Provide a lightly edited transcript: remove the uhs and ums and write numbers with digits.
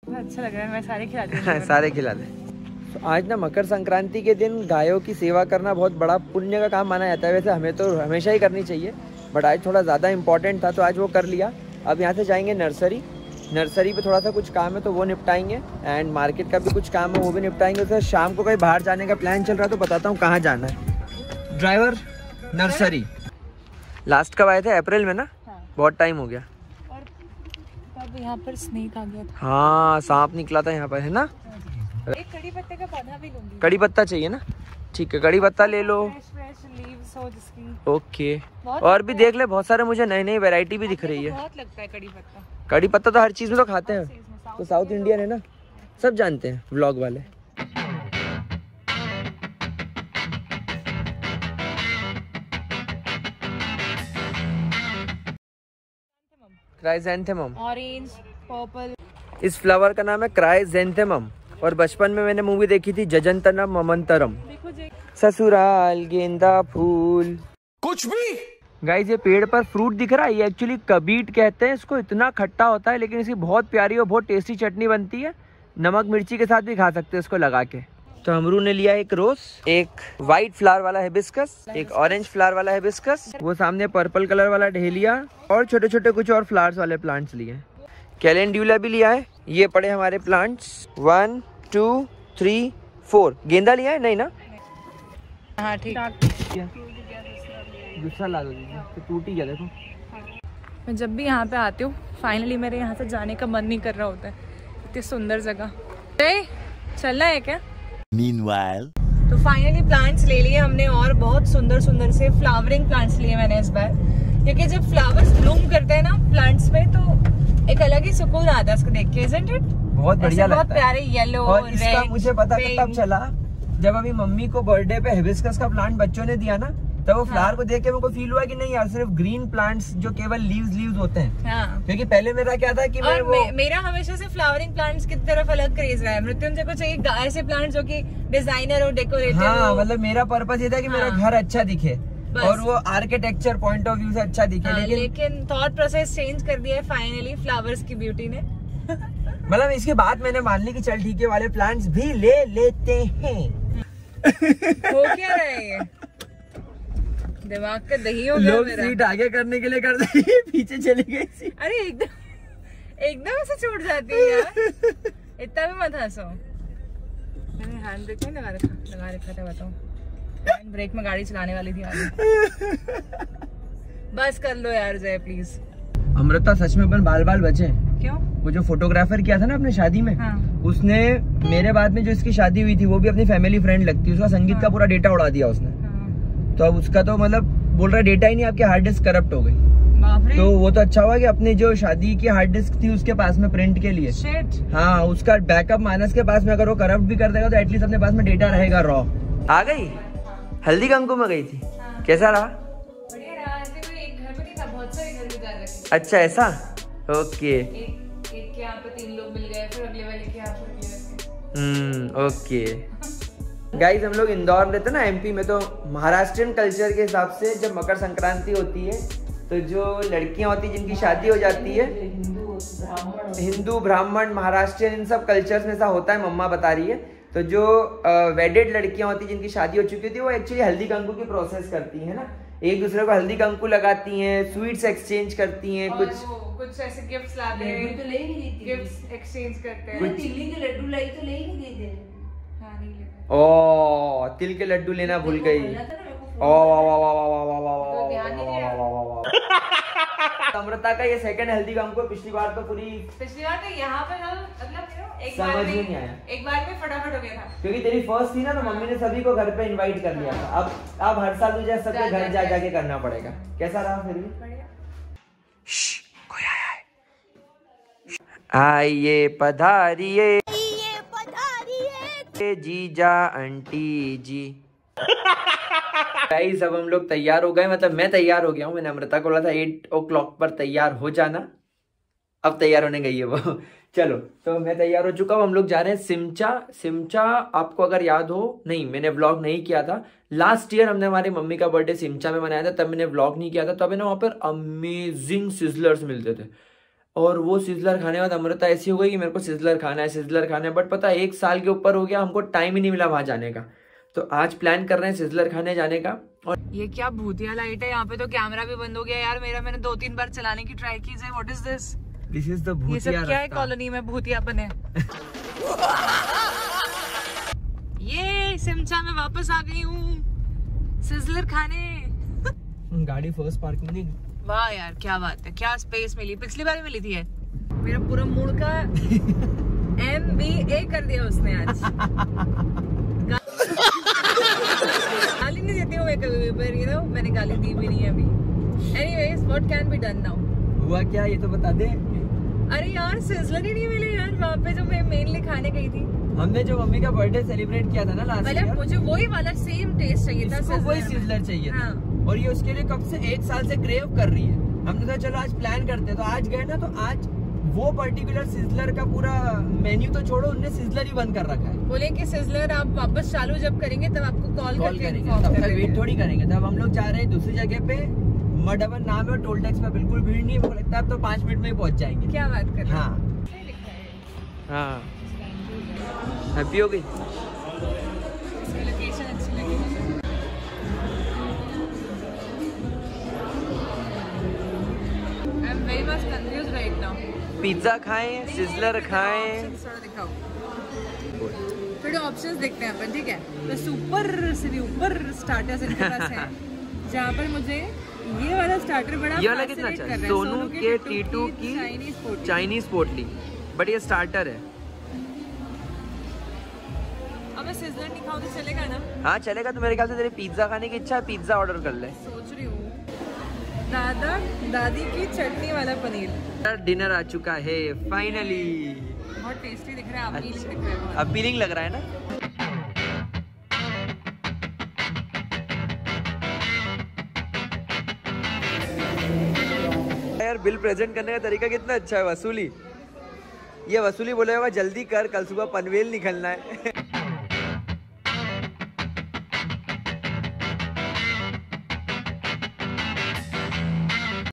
अच्छा लग रहा है, मैं सारे खिलाती हूँ। सारे खिला दे। तो आज ना मकर संक्रांति के दिन गायों की सेवा करना बहुत बड़ा पुण्य का काम माना जाता है। वैसे हमें तो हमेशा ही करनी चाहिए, बट आज थोड़ा ज़्यादा इम्पोर्टेंट था तो आज वो कर लिया। अब यहाँ से जाएंगे नर्सरी पे थोड़ा सा कुछ काम है तो वो निपटाएंगे, एंड मार्केट का भी कुछ काम है वो भी निपटाएंगे। तो शाम को कहीं बाहर जाने का प्लान चल रहा है तो बताता हूँ कहाँ जाना है। Driver, nursery. लास्ट कब आए थे? अप्रैल में ना? हाँ। बहुत टाइम हो गया। और तब यहाँ पर स्नेक आ गया था। हाँ, सांप निकला था यहाँ पर, है ना? एक कड़ी पत्ते का पौधा भी लूंगी। कड़ी पत्ता चाहिए ना? ठीक है, कड़ी पत्ता ले लो। फ्रेश लीव्स हो जिसकी। ओके। और भी देख ले, बहुत सारे मुझे नई नई वैरायटी भी दिख रही है। बहुत लगता है कड़ी पत्ता। कड़ी पत्ता तो हर चीज में तो खाते हैं, तो साउथ इंडियन है ना, सब जानते हैं व्लॉग वाले। Chrysanthemum, orange, purple. इस फ्लावर का नाम है क्राइजेंथेमम। और बचपन में मैंने मूवी देखी थी जजंतरम ममंतरम। ससुराल गेंदा फूल कुछ भी। गाइस, ये पेड़ पर फ्रूट दिख रहा है, ये एक्चुअली कबीट कहते हैं इसको। इतना खट्टा होता है लेकिन इसकी बहुत प्यारी और बहुत टेस्टी चटनी बनती है। नमक मिर्ची के साथ भी खा सकते हैं इसको लगा के। तो अमरू ने लिया एक रोज, एक व्हाइट फ्लावर वाला हिबिस्कस, एक ऑरेंज फ्लावर वाला हिबिस्कस, वो सामने पर्पल कलर वाला डहेलिया, और छोटे छोटे कुछ और फ्लावर्स वाले प्लांट्स लिए। कैलेंड्यूला भी लिया है। ये पड़े हमारे प्लांट्स 1 2 3 4। गेंदा लिया है? नहीं ना? हाँ ठीक। दूसरा ला दो, तो टूट ही गया देखो। मैं जब भी यहाँ पे आती हूँ फाइनली मेरे यहाँ से जाने का मन नहीं कर रहा होता है। इतनी सुंदर जगह। चलना है क्या? Meanwhile, तो फाइनली प्लांट्स ले लिए हमने, और बहुत सुंदर सुंदर से फ्लावरिंग प्लांट्स लिए मैंने इस बार, क्योंकि जब फ्लावर्स ब्लूम करते हैं ना प्लांट्स में तो एक अलग ही सुकून आता है उसको देख के, isn't it? बहुत बढ़िया लगता है। बहुत प्यारे येलो, और इसका रेड, मुझे पता तब चला जब अभी मम्मी को बर्थडे पे हिबिस्कस का प्लांट बच्चों ने दिया ना, तो वो फ्लावर को देख के मेरे को फील हुआ कि नहीं यार, सिर्फ ग्रीन प्लांट्स जो केवल लीव्स होते हैं। हाँ। क्योंकि पहले मेरा क्या था कि मैं वो मेरा हमेशा से फ्लावरिंग प्लांट्स की तरफ अलग क्रेज रहा है। मृत्युंजय को चाहिए ऐसे प्लांट्स जो कि डिजाइनर और डेकोरेटिव। हाँ, मतलब मेरा पर्पस ये था कि मेरा घर अच्छा दिखे और वो आर्किटेक्चर पॉइंट ऑफ व्यू से अच्छा दिखे। लेकिन थॉट प्रोसेस चेंज कर दिया है फाइनली फ्लावर्स की ब्यूटी ने। मतलब इसके बाद मैंने मान ली कि चल ठीक है वाले प्लांट्स भी ले लेते हैं। हो क्या रहा है ये? दिमाग का दही हो गया लोग मेरा। सीट आगे करने के लिए कर देंगे, पीछे चली गई सीट। अरे एकदम से छूट जाती है यार। इतना भी मत हंसो। मैंने हैंड ब्रेक नहीं लगा रखा था बताओ। हैंड ब्रेक में गाड़ी चलाने वाली थी आगे। बस कर लो यार जय प्लीज। अमृता सच में अपन बाल बचे। क्यों? वो जो फोटोग्राफर किया था ना अपने शादी में, हाँ। उसने मेरे बाद में जो इसकी शादी हुई थी वो भी अपनी फैमिली फ्रेंड लगती है, उसका संगीत का पूरा डेटा उड़ा दिया उसने। तो अब उसका तो मतलब बोल रहा है डेटा ही नहीं, आपकी हार्ड डिस्क करप्ट हो गई। तो वो तो अच्छा हुआ कि अपनी जो शादी की हार्ड डिस्क थी उसके पास में प्रिंट के लिए। हाँ, उसका बैकअप मानस के पास में अगर वो करप्ट भी कर देगा तो एटलीस्ट अपने पास में डेटा रहेगा रॉ। आ गई हल्दी कुमकुम में गई थी। कैसा रहा? बढ़िया रहा। ऐसे कोई एक घर में नहीं था, बहुत सारे घर में जा रखे। अच्छा ऐसा? ओके। एक के यहाँ पे 3 लोग मिल गए, फिर अगले वाले के यहाँ पे अगले वाले। ओके। गाइस, हम लोग इंदौर रहते ना एमपी में, तो महाराष्ट्रियन कल्चर के हिसाब से जब मकर संक्रांति होती है तो जो लड़कियां होती जिनकी शादी हो जाती है, हिंदू ब्राह्मण महाराष्ट्रियन इन सब कल्चर्स में ऐसा होता है, मम्मा बता रही है। तो जो वेडेड लड़कियां होती जिनकी शादी हो चुकी थी वो एक्चुअली हल्दी कंकु की प्रोसेस करती है ना, एक दूसरे को हल्दी कंकु लगाती हैं, स्वीट्स एक्सचेंज करती हैं, कुछ ऐसे गिफ्ट्स लाते हैं, तो ले ही नहीं, गिफ्ट्स एक्सचेंज करते हैं। तिल्ली के लड्डू लाई तो ले ही नहीं देते। हाँ, नहीं लेते। ओ, तिल के लड्डू लेना भूल गई। अमृता का ये सेकंड हल्दी कंकु, पिछली बार तो यहाँ पे मतलब एक बार में फटाफट हो गया था क्योंकि तेरी फर्स्ट थी ना, तो मम्मी ने सभी को घर पे इनवाइट कर लिया था। अब हर साल तुझे सबके घर जा जाके करना पड़ेगा। कैसा रहा फिर भी? कोई आया है। आइए पधारिए जीजा आंटी जी। गाइस, अब हम लोग तैयार हो गए, मतलब मैं तैयार हो गया हूँ। मैंने अमृता को बोला था 8 o'clock पर तैयार हो जाना, अब तैयार होने गई है वो। चलो, तो मैं तैयार हो चुका हूँ। हम लोग जा रहे हैं सिमचा। आपको अगर याद हो, नहीं मैंने व्लॉग नहीं किया था लास्ट ईयर, हमने हमारी मम्मी का बर्थडे सिमचा में मनाया था, तब मैंने व्लॉग नहीं किया था। तब ना वहाँ पर अमेजिंग सिजलर्स मिलते थे और वो सिजलर खाने के बाद अमृता ऐसी हो गई कि मेरे को सिजलर खाना है, बट पता है 1 साल के ऊपर हो गया, हमको टाइम ही नहीं मिला वहां जाने का। तो आज प्लान कर रहे हैं सिजलर खाने जाने का। और ये क्या भूतिया लाइट है, यहाँ पे तो कैमरा भी बंद हो गया यार मेरा, मैंने 2-3 बार चलाने की ट्राई की है। What is this? This is the भूतिया। ये सब क्या है कॉलोनी में भूतियापन है? ये सिमचा में वापस आ गई हूँ सिजलर खाने। गाड़ी फर्स्ट पार्किंग नहीं। वाह यार क्या बात है, क्या स्पेस मिली, पिछली बार मिली थी। मेरा पूरा मूड का MBA कर दिया उसने आज। गाली नहीं देती हूँ मैं कभी भी, पर you know, मैंने गाली दी भी नहीं है अभी। Anyways, what can be done now? हुआ क्या ये तो बता दे। अरे यार सिजलर ही नहीं मिले यार वहाँ पे जो मैं मेनली खाने गई थी। हमने जो मम्मी का बर्थडे सेलिब्रेट किया था ना लास्ट ईयर, मुझे वही वाला सेम टेस्ट चाहिए था, वही सिजलर चाहिए था। हाँ। और ये उसके लिए कब से 1 साल से क्रेव कर रही है। हमने कहा चलो आज प्लान करते हैं, तो आज गए ना, तो आज वो पर्टिकुलर सिजलर का पूरा मेन्यू तो छोड़ो, उनने सिजलर ही बंद कर रखा है। बोले कि सिजलर आप वापस चालू जब करेंगे तब आपको कॉल करेंगे, तब तक वेट थोड़ी करेंगे। तब हम लोग जा रहे हैं दूसरी जगह पे, मडवन नाम है, टोल टैक्स में बिल्कुल भीड़ नहीं है, लगता है तो 5 मिनट में ही पहुंच जाएंगे। क्या बात कर रहे हैं? हाँ हैप्पी हो गई। लोकेशन अच्छी लगी। I am very much confused right now. Pizza खाएं, सिजलर खाएं, दिखाओ थोड़े ऑप्शंस देखते हैं अपन, ठीक है? तो सुपर से भी ऊपर स्टार्टर्स इनके पास है, जहाँ पर मुझे ये वाला स्टार्टर बड़ा ये वाला कितना अच्छा है? सोनू के T2 की चाइनीज पोटली, बट ये स्टार्टर है। अब मैं सिजलर नहीं खाऊं तो चलेगा ना? हाँ चलेगा। तो मेरे ख्याल से तेरी पिज्जा खाने की इच्छा है, पिज्जा ऑर्डर कर ले। सोच रही हूँ दादा दादी की चटनी वाला पनीर। डिनर आ चुका है फाइनली। बहुत टेस्टी दिख रहा है, अच्छा। दिख रहा है, अपीलिंग लग रहा है ना। यार बिल प्रेजेंट करने का तरीका कितना अच्छा है। वसूली, ये वसूली बोले होगा जल्दी कर, कल सुबह पनवेल निकलना है।